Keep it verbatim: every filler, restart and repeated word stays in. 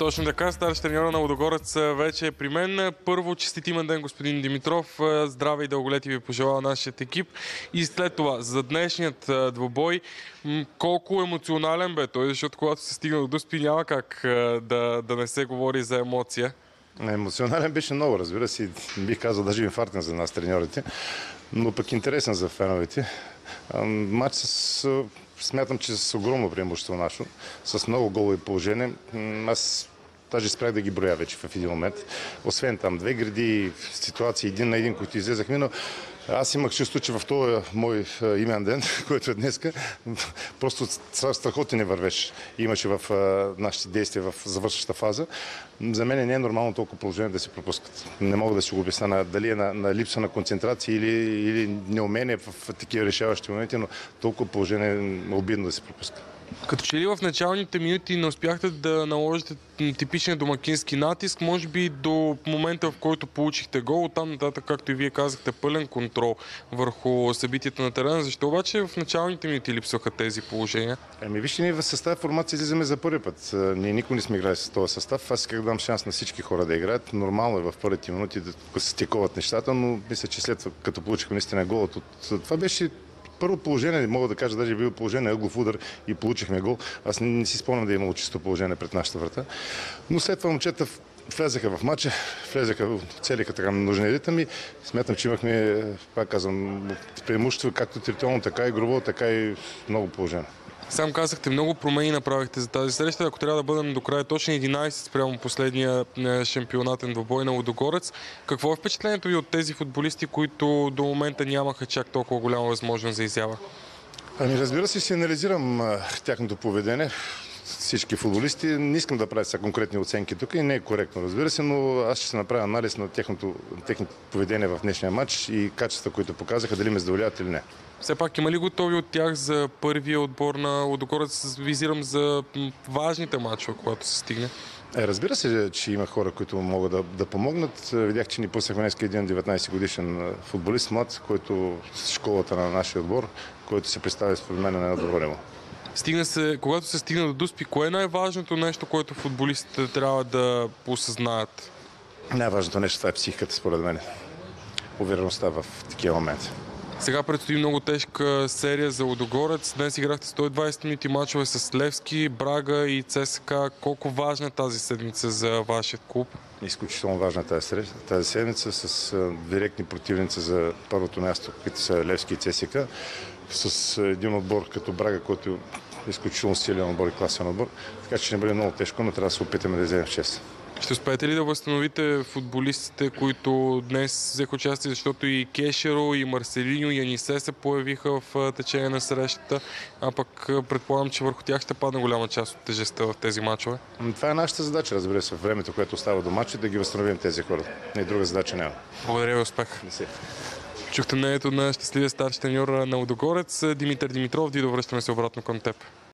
Точно така, старши треньора на Лудогорец вече е при мен. Първо, честит имен ден, господин Димитров. Здраве и дълголети ви пожелава нашият екип. И след това, за днешният двубой, колко емоционален бе той, защото когато се стигна до Дуспи, няма как да, да не се говори за емоция. Емоционален беше много, разбира се. Бих казал, даже инфарктен за нас, треньорите, но пък интересен за феновете. Матч с... Смятам, че с огромно преимущество нашо, с много голови положение. Аз даже спрях да ги броя вече в един момент. Освен там две гради, ситуации един на един, които излезахме, но аз имах чувство, че в този мой имен ден, който е днеска, просто страхотен не вървеше. Имаше в нашите действия в завършваща фаза. За мен не е нормално толкова положение да се пропускат. Не мога да си го обясня дали е на, на липса на концентрация или, или неумение в такива решаващи моменти, но толкова положение е обидно да се пропуска. Като че ли в началните минути не успяхте да наложите типичния домакински натиск, може би до момента, в който получихте гол, оттам нататък, както и вие казахте, пълен контрол върху събитията на терена. Защо обаче в началните минути липсваха тези положения? Еми, вижте, ние в състав формация излизаме за първи път. Ние никога не сме играли с този състав. Аз исках да дам шанс на всички хора да играят. Нормално е в първите минути да се стиковат нещата, но мисля, че след това, като получихме наистина голът, това беше първо положение, мога да кажа, даже било положение ъглов удар и получихме гол. Аз не, не си спомням да е имало чисто положение пред нашата врата. Но след това момчета влезаха в матча, влезаха, целиха така нужния ритъм и смятам, че имахме, пак казвам, преимущество както териториално, така и игрово, така и много положение. Сам казахте, много промени направихте за тази среща. Ако трябва да бъдем до края точно единайсет спрямо последния шампионатен двубой на Лудогорец, какво е впечатлението ви от тези футболисти, които до момента нямаха чак толкова голяма възможност за изява? Ами, разбира се, си анализирам а, тяхното поведение. Всички футболисти. Не искам да правя са конкретни оценки тук и не е коректно, разбира се, но аз ще се направя анализ на техното, техното поведение в днешния матч и качества, които показаха, дали ме задоволяват или не. Все пак има ли готови от тях за първия отбор на Лудогорец? Визирам за важните матчове, когато се стигне. Е, разбира се, че има хора, които могат да, да помогнат. Видях, че ни пуснахме днес един деветнайсет годишен футболист, млад, който с школата на нашия отбор, който се представя според мен на едно добро ниво. Стигна се, когато се стигна до Дуспи, кое е най-важното нещо, което футболистите трябва да осъзнаят? Най-важното нещо това е психиката, според мен. Увереността в такива моменти. Сега предстои много тежка серия за Лудогорец. Днес играхте сто и двайсет минути мачове с Левски, Брага и ЦСКА. Колко важна е тази седмица за вашия клуб? Изключително важна тази, среща, тази седмица с директни противници за първото място, които са Левски и ЦСКА. С един отбор като Брага, който е изключително силен отбор и класен отбор. Така че ще не бъде много тежко, но трябва да се опитаме да вземем в чест. Ще успеете ли да възстановите футболистите, които днес взеха участие, защото и Кешеро, и Марселиньо, и Анисе се появиха в течение на срещата, а пък предполагам, че върху тях ще падне голяма част от тежестта в тези мачове? Това е нашата задача, разбира се, в времето, което остава до мача, да ги възстановим тези хора. И друга задача няма. Благодаря ви, успех. Чухте мнението на щастливия старши треньор на Лудогорец, Димитър Димитров. Дидо, връщаме се обратно към теб.